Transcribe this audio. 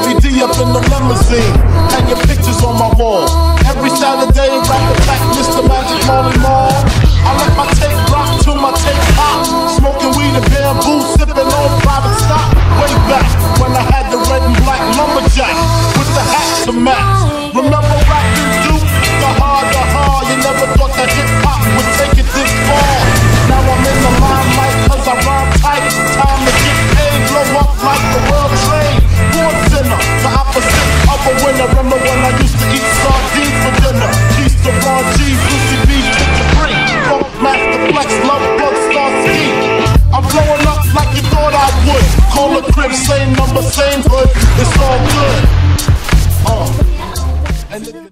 Heavy D up in the limousine, hanging pictures on my wall. Every Saturday, rapping back Mr. Magic Marley Marl. I let my tape rock till my tape pop. Smoking weed and bamboo, sipping on private stock. Way back when I had the red and black lumberjack with the hat to match. Remember rapping Duke? The hard. You never thought that hip-hop would take it this far. Now I'm in the limelight cause I rhyme tight. Time to get paid, blow up like the world trade. Born sinner, the opposite of a winner. Remember when I used to eat sardines for dinner? Peace to Ron G, Lucy B, Picture Free, Funk Master Flex, Love Bug, Star Ski. I'm blowing up like you thought I would. Call the crib, same number, same hood. It's all good.